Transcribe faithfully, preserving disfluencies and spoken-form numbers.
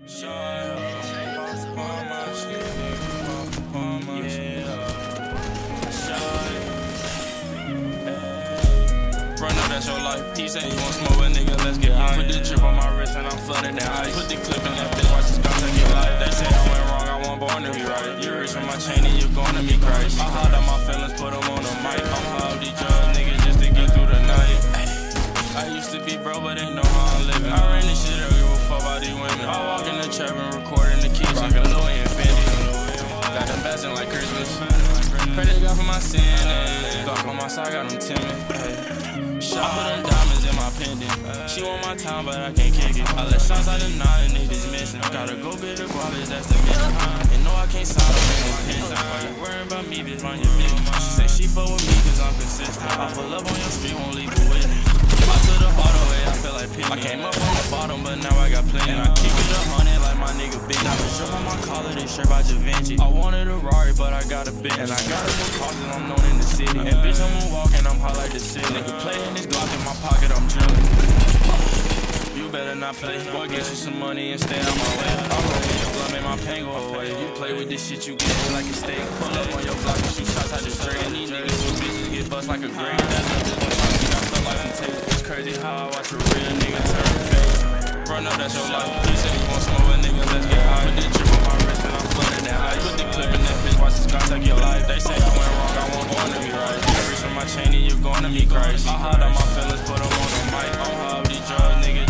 That's your life. He said he want smoke with nigga, let's get high. Put the drip on my wrist and I'm flooding that ice. Put the clip in that bitch, watch this gun take your life. They say I went wrong, I wasn't born to be right. You reach for my chain and you going to me Christ. I hide out my feelings, put them on the mic. I'm high off these drugs, nigga, just to get through the night. I used to be broke, but they know how I'm living. I ran this shit, I don't give a fuck about these women. I walk in the trap and record in the kitchen. Rockin' Louis and Fendi. Got them bassin' like Christmas. Pray to God for my sin. Glock on my side, got them timid. I put them diamonds in my pendant. She want my time, but I can't kick it. I let shots out of nine and niggas missing. Gotta go get the guapas, that's the mission. And no, I can't sign up in this piss. Why you worrying about me, bitch, mind your business. She say she fuck with me cause I'm consistent. I pull up on your street, won't leave a witness. I took the hard away, I feel like picking. I came up on the bottom, but now I got plenty. And I keep it a hundred like my nigga big. I was drip on my collar, they shirt by Da Vinci. I wanted a Rari, but I got a bitch. And I got a new car cause I'm known in the city. And bitch, I'm walking, I'm hot like the city. Nigga play in this Glock in my pocket, I'm drilling. You better not play. Boy, get you some money and stay out my way. I'm rolling your blunt, make my pain go away. You play with this shit, you get it like a steak. Pull up on your block and shoot shots out the straight. And these niggas who bitches get bust like a grade. That's what this one trying to get out the life and take. It's crazy how I watch a real nigga turn fake. Run up, that's your life. He said he want smoke with nigga, let's get high. Put the drip on my wrist and I'm flooding that ice. Put the clip in that bitch, watch this gun take your life. They say I went wrong, I won't want to be right. You reach for my chain and you going to me Christ. I hide out my feelings, put them on the mic. I'm high off these drugs, nigga.